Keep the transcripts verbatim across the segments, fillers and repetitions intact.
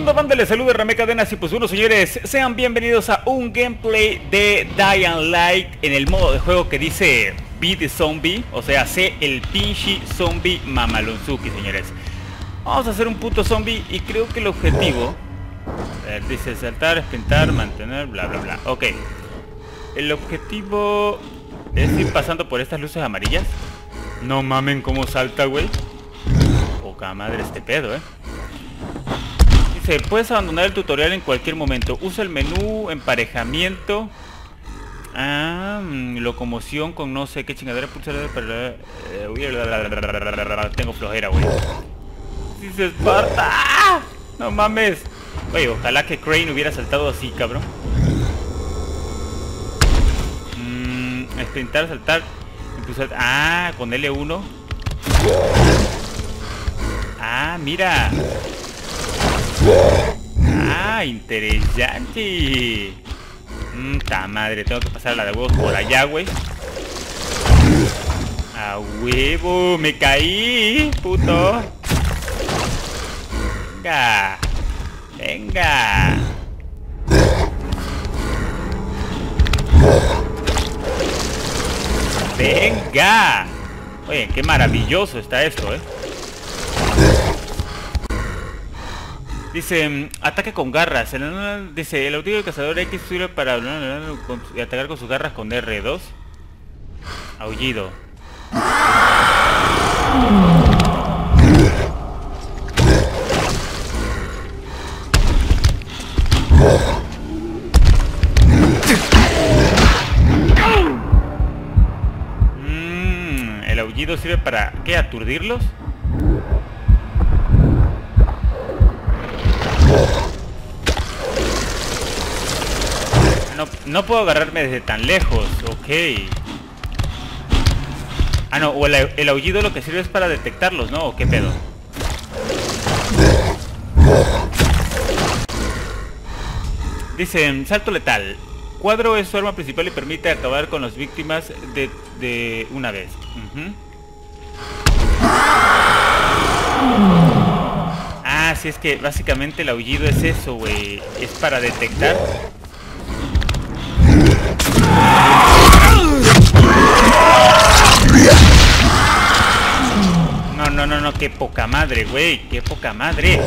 onda, banda? Les saluda Ramé Cadenas y pues bueno, señores, sean bienvenidos a un gameplay de Dying Light en el modo de juego que dice Be the Zombie, o sea, sé el pinche zombie mamalonzuki, señores. Vamos a hacer un puto zombie y creo que el objetivo, a ver, dice saltar, sprintar, mantener, bla bla bla. Ok, el objetivo es ir pasando por estas luces amarillas. No mamen cómo salta, güey. Poca madre este pedo, eh. Dice, puedes abandonar el tutorial en cualquier momento. Usa el menú, emparejamiento. Ah, locomoción con no sé qué chingadera. Pulsar para... Tengo flojera, güey. Dice Esparta. ¡Ah! No mames. Oye, ojalá que Crane hubiera saltado así, cabrón. Mmm, sprintar, saltar. Impulsar. Ah, con L uno. Ah, mira. Ah, interesante. Mmm, ta madre, tengo que pasar la de huevos por allá, güey. A huevo, me caí, puto. Venga. Venga. Venga. Oye, qué maravilloso está esto, eh. Dice, ataque con garras. El, dice, el audio del cazador X sirve para atacar con sus garras con R dos. Aullido. Mm, el aullido sirve para, ¿qué? ¿Aturdirlos? No, no puedo agarrarme desde tan lejos, ok. Ah, no, o el, el aullido lo que sirve es para detectarlos, ¿no? ¿O qué pedo? Dicen, salto letal. Cuadro es su arma principal y permite acabar con las víctimas de, de una vez. Uh-huh. Ah, sí, es que básicamente el aullido es eso, güey. Es para detectar. No, no, no, no, qué poca madre, güey. Qué poca madre.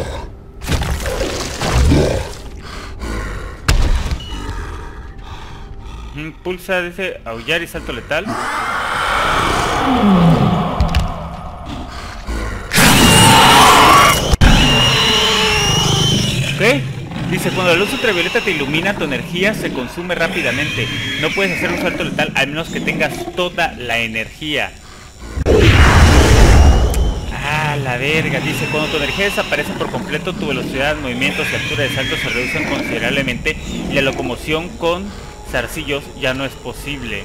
Pulsa, dice, aullar y salto letal. ¿Qué? Dice, cuando la luz ultravioleta te ilumina, tu energía se consume rápidamente. No puedes hacer un salto letal al menos que tengas toda la energía. Ah, la verga. Dice, cuando tu energía desaparece por completo, tu velocidad, movimientos y altura de salto se reducen considerablemente y la locomoción con zarcillos ya no es posible.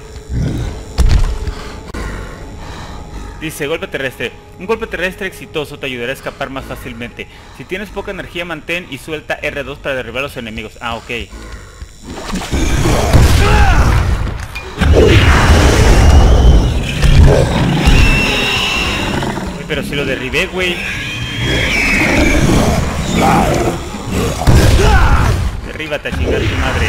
Dice, golpe terrestre. Un golpe terrestre exitoso te ayudará a escapar más fácilmente. Si tienes poca energía, mantén y suelta R dos para derribar a los enemigos. Ah, ok. Pero si lo derribé, güey. Derríbate a chingar tu madre.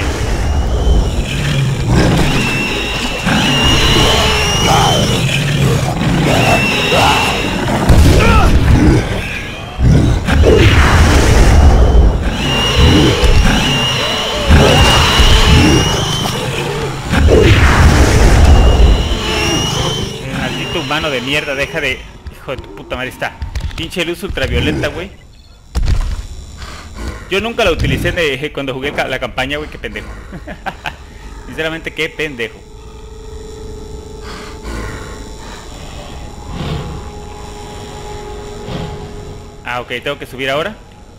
Maldito humano de mierda, deja de... Hijo de tu puta madre, está. Pinche luz ultravioleta, güey. Yo nunca la utilicé de, cuando jugué la campaña, güey, qué pendejo. Sinceramente, qué pendejo. Ah, ok, tengo que subir ahora.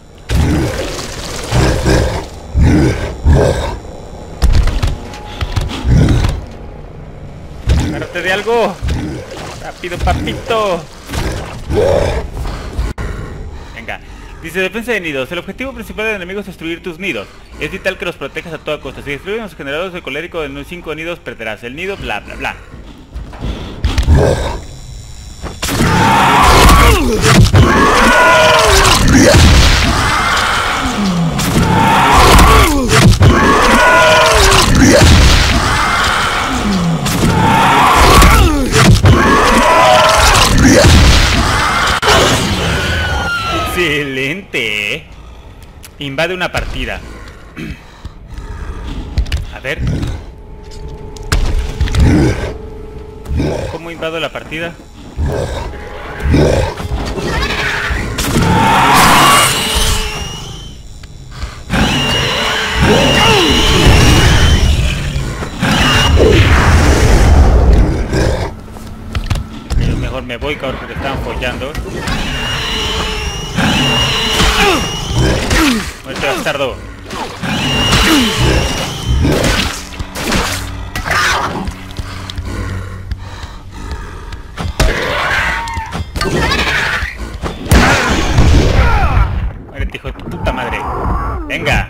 Agárrate de algo. Rápido, papito. Venga. Dice, defensa de nidos. El objetivo principal del enemigo es destruir tus nidos. Es vital que los protejas a toda costa. Si destruyen los generadores de colérico en cinco nidos, perderás el nido, bla, bla, bla. Invade una partida. A ver. ¿Cómo invado la partida? Yo mejor me voy, cabrón, porque estaban follando. Muerte, bastardo. Muérete, hijo de tu puta madre. Venga.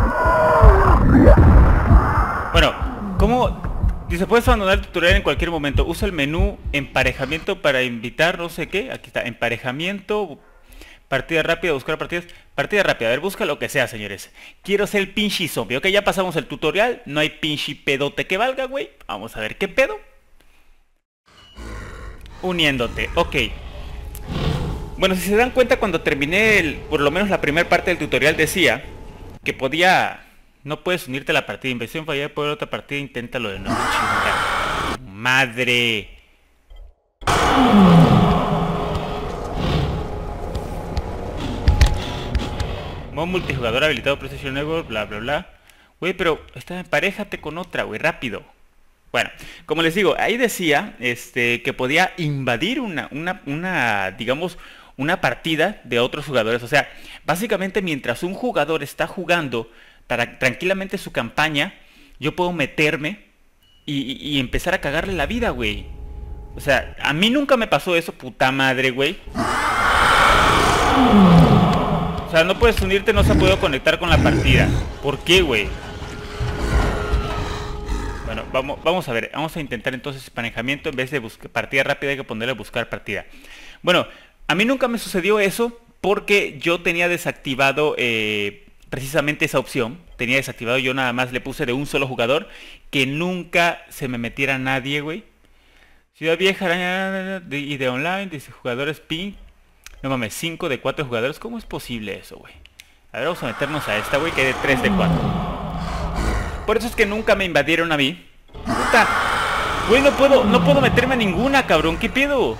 Bueno, ¿cómo? Dice, puedes abandonar el tutorial en cualquier momento. Usa el menú emparejamiento para invitar, no sé qué. Aquí está, emparejamiento. Partida rápida, buscar partidas. Partida rápida, a ver, busca lo que sea, señores. Quiero ser el pinche zombie. Ok, ya pasamos el tutorial. No hay pinche pedote que valga, güey. Vamos a ver qué pedo. Uniéndote, ok. Bueno, si se dan cuenta, cuando terminé el, por lo menos la primera parte del tutorial decía que podía... No puedes unirte a la partida. Inversión fallada por otra partida, inténtalo de nuevo. Chinga. Madre. Modo multijugador habilitado PlayStation Network, bla bla bla. Güey, pero está, emparejate con otra, güey, rápido. Bueno, como les digo, ahí decía este, que podía invadir una, una, una, digamos, una partida de otros jugadores. O sea, básicamente mientras un jugador está jugando para, tranquilamente su campaña, yo puedo meterme y, y, y empezar a cagarle la vida, güey. O sea, a mí nunca me pasó eso, puta madre, güey. O sea, no puedes unirte, no se ha podido conectar con la partida. ¿Por qué, güey? Bueno, vamos, vamos a ver. Vamos a intentar entonces emparejamiento. En vez de buscar partida rápida hay que ponerle buscar partida. Bueno, a mí nunca me sucedió eso porque yo tenía desactivado eh, precisamente esa opción. Tenía desactivado, yo nada más le puse de un solo jugador, que nunca se me metiera nadie, güey. Ciudad Vieja y de online, dice jugadores ping. No mames, cinco de cuatro jugadores. ¿Cómo es posible eso, güey? A ver, vamos a meternos a esta, güey, que hay de tres de cuatro. Por eso es que nunca me invadieron a mí. Puta. Güey, no puedo, no puedo meterme a ninguna, cabrón. ¿Qué pedo?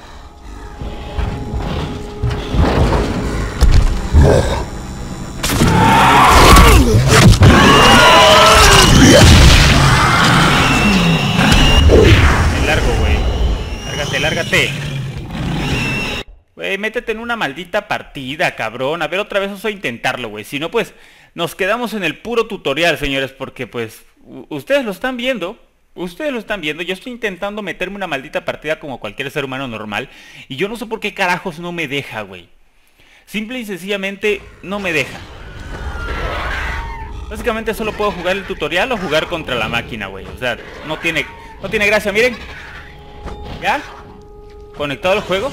Me largo, güey. Lárgate, lárgate. Güey, métete en una maldita partida, cabrón. A ver, otra vez vamos a intentarlo, güey. Si no, pues, nos quedamos en el puro tutorial, señores. Porque, pues, ustedes lo están viendo. Ustedes lo están viendo. Yo estoy intentando meterme una maldita partida como cualquier ser humano normal. Y yo no sé por qué carajos no me deja, güey. Simple y sencillamente no me deja. Básicamente solo puedo jugar el tutorial o jugar contra la máquina, güey. O sea, no tiene, no tiene gracia, miren. ¿Ya? ¿Conectado al juego?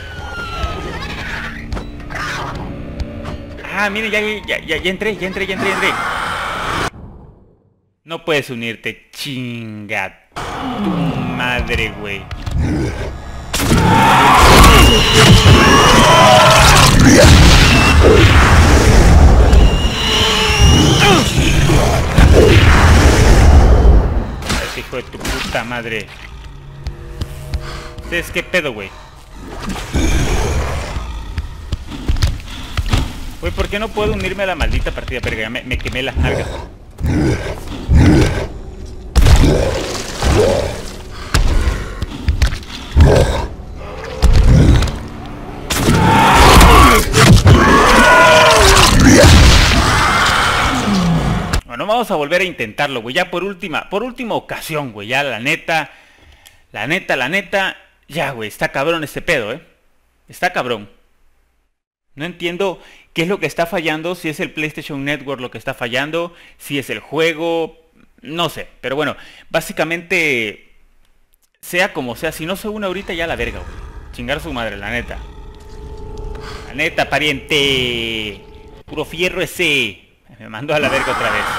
Ah, miren, ya, ya, ya, ya entré, ya entré, ya entré, ya entré. No puedes unirte, chinga tu madre, güey. Ese hijo de tu puta madre. ¿Ustedes qué pedo, güey? Güey, ¿por qué no puedo unirme a la maldita partida? Pero ya me, me quemé las nalgas. Bueno, vamos a volver a intentarlo, güey. Ya por última, por última ocasión, güey. Ya la neta, la neta, la neta. Ya, güey, está cabrón este pedo, eh. Está cabrón. No entiendo qué es lo que está fallando, si es el PlayStation Network lo que está fallando, si es el juego, no sé. Pero bueno, básicamente, sea como sea, si no se une ahorita ya la verga, güey. Chingar su madre, la neta. La neta, pariente. Puro fierro ese. Me mandó a la verga otra vez.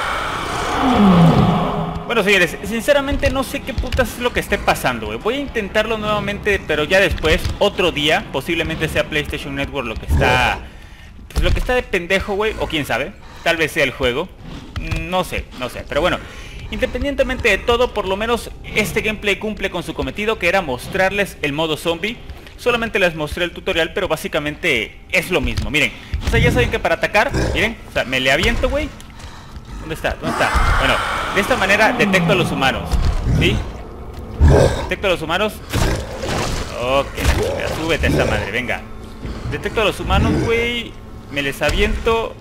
Bueno, señores, sinceramente no sé qué putas es lo que esté pasando, güey. Voy a intentarlo nuevamente, pero ya después, otro día. Posiblemente sea PlayStation Network lo que está... Pues lo que está de pendejo, güey. O quién sabe. tal vez sea el juego. No sé, no sé, pero bueno. Independientemente de todo, por lo menos este gameplay cumple con su cometido, que era mostrarles el modo zombie. Solamente les mostré el tutorial, pero básicamente es lo mismo. Miren, o sea, ya saben que para atacar, miren, o sea, me le aviento, güey. ¿Dónde está? ¿Dónde está? Bueno, de esta manera detecto a los humanos, ¿sí? Detecto a los humanos. Ok, la súbete a esta madre, venga. Detecto a los humanos, güey. Me les aviento.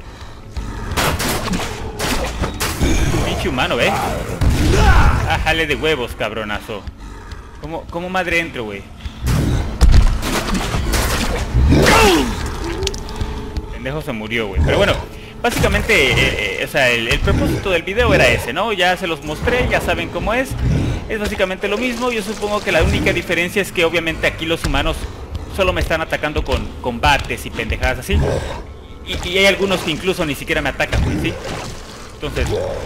Pinche humano, ¿ves? Ah, jale de huevos, cabronazo. ¿Cómo, cómo madre entro, güey? Pendejo se murió, güey. Pero bueno, básicamente, eh, eh, o sea, el, el propósito del video era ese, ¿no? Ya se los mostré, ya saben cómo es. Es básicamente lo mismo. Yo supongo que la única diferencia es que obviamente aquí los humanos solo me están atacando con combates y pendejadas así. Y, y hay algunos que incluso ni siquiera me atacan, güey, ¿sí? Entonces...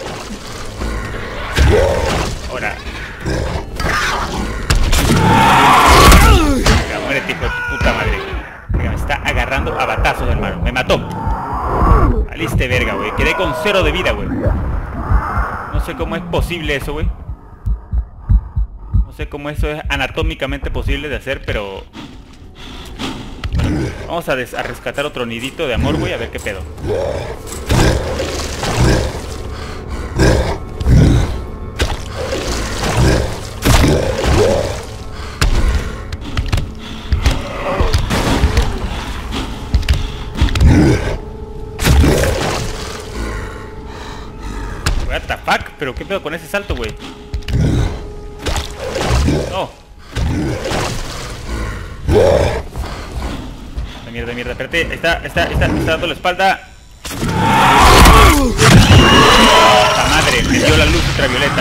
Ahora... Venga, muérete, hijo de tu puta madre. Venga, me está agarrando a batazos, hermano. Me mató. Aliste verga, güey. Quedé con cero de vida, güey. No sé cómo es posible eso, güey. No sé cómo eso es anatómicamente posible de hacer, pero... Bueno, vamos a, a rescatar otro nidito de amor, güey. A ver qué pedo. What the fuck, pero qué pedo con ese salto, güey. No. La mierda, mierda, espérate. Está, está, está, está dando la espalda. La madre, me dio la luz ultravioleta,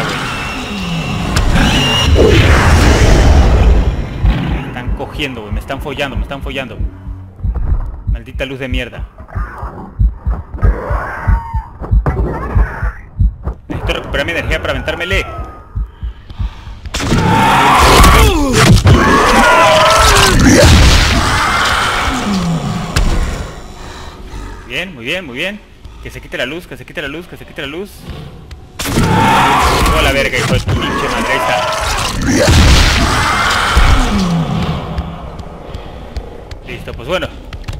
güey. Me están cogiendo, güey. Me están follando, me están follando. Maldita luz de mierda. Necesito recuperar mi energía para aventármele. Bien, muy bien, muy bien. Que se quite la luz, que se quite la luz, que se quite la luz. Oh, la verga, hijo de tu pinche madre. Ahí está. Listo, pues bueno.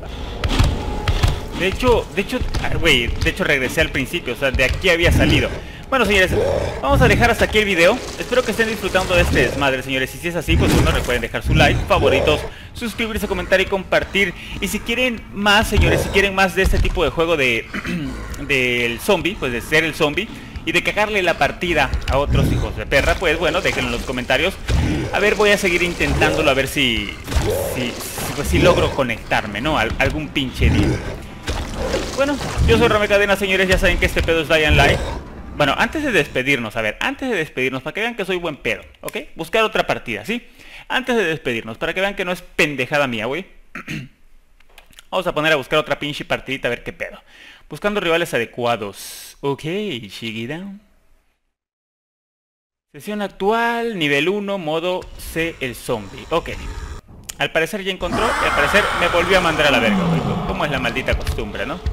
De hecho, de hecho, güey, de hecho regresé al principio, o sea, de aquí había salido. Bueno, señores, vamos a dejar hasta aquí el video. Espero que estén disfrutando de este desmadre, señores. Y si es así, pues bueno, recuerden dejar su like, favoritos, suscribirse, comentar y compartir. Y si quieren más, señores, si quieren más de este tipo de juego de del zombie, pues de ser el zombie y de cagarle la partida a otros hijos de perra, pues bueno, déjenlo en los comentarios. A ver, voy a seguir intentándolo, a ver si si, si, pues, si logro conectarme, ¿no? Al, algún pinche día. Bueno, yo soy Rame Cadena, señores, ya saben que este pedo es Dying Light. Bueno, antes de despedirnos, a ver, antes de despedirnos, para que vean que soy buen pedo, ¿ok? Buscar otra partida, ¿sí? Antes de despedirnos, para que vean que no es pendejada mía, güey. Vamos a poner a buscar otra pinche partidita a ver qué pedo. Buscando rivales adecuados. Ok, Shiggy down. Sesión actual, nivel uno, modo C el zombie. Ok. Al parecer ya encontró y al parecer me volvió a mandar a la verga, güey. Como es la maldita costumbre, ¿no?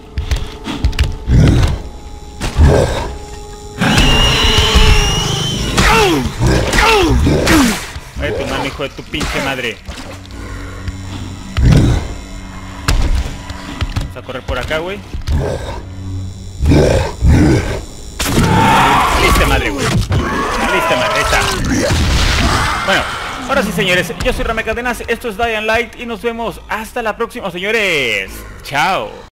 Ay, tu mano, hijo de tu pinche madre. Vamos a correr por acá, güey. Lista madre, güey. Lista madre, ahí está. Bueno, ahora sí, señores, yo soy Rame Cadenas, esto es Dying Light y nos vemos hasta la próxima, señores. Chao.